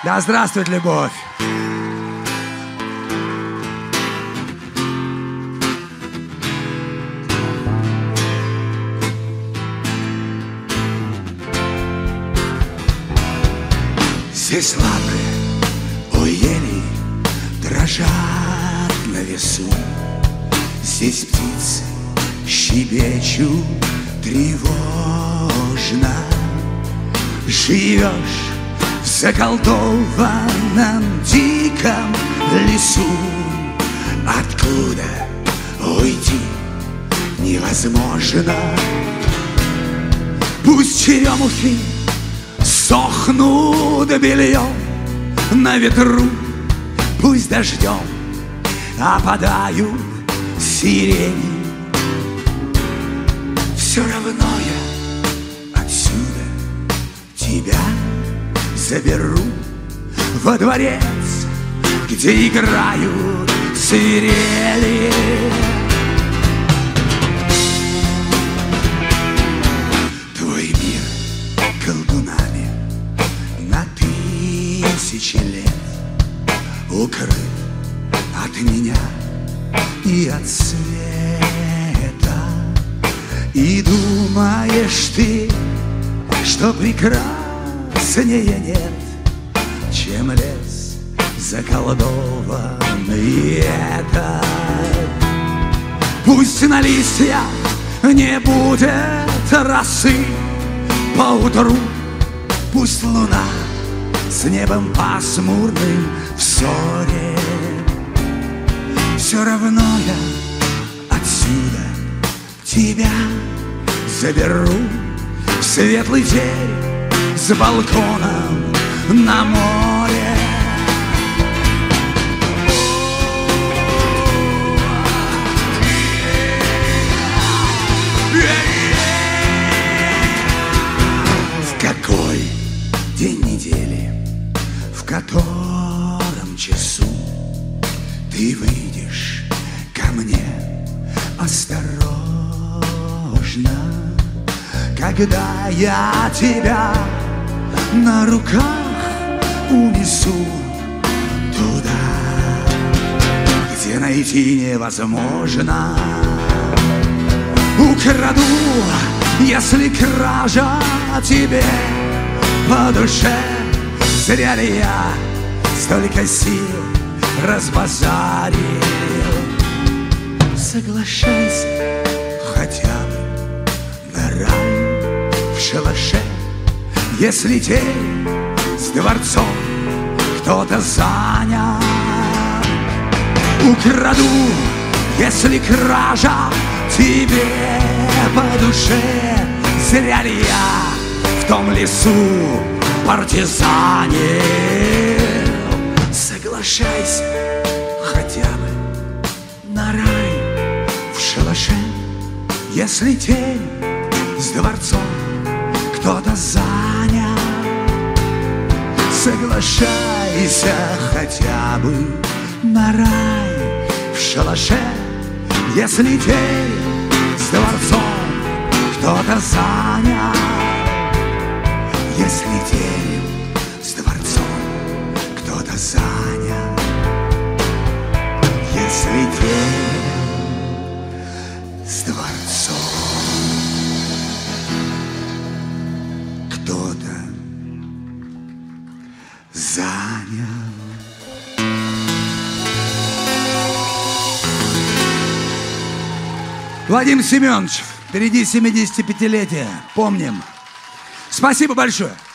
Да здравствует любовь! Здесь лапы у ели дрожат на весу, здесь птицы щебечут тревожно. Живешь в заколдованном диком лесу, откуда уйти невозможно. Пусть черемухи сохнут бельем на ветру, пусть дождем опадают сирени. Все равно я отсюда тебя заберу во дворец, где играют свирели. Твой мир колдунами на тысячи лет укрыт от меня и от света. И думаешь ты, что прекраснее нет, чем лес заколдованный этот. Пусть на листьях не будет росы поутру, пусть луна с небом пасмурным в ссоре. Все равно я отсюда тебя заберу в светлый день с балконом на море. В какой день недели, в котором часу ты выйдешь ко мне осторожно, когда я тебя на руках унесу туда, где найти невозможно. Украду, если кража тебе по душе. Зря ли я столько сил разбазарил? Соглашайся хотя бы на рай в шалаше, если день с дворцом кто-то занял. Украду, если кража тебе по душе. Зря ли я в том лесу партизанил? Соглашайся хотя бы на рай в шалаше, если день с дворцом кто-то занял. Соглашайся хотя бы на рай в шалаше, если день с дворцом кто-то занял. Если день с дворцом кто-то занял. Если день с дворцом кто-то занял. Владимир Семенович, впереди 75-летие. Помним. Спасибо большое.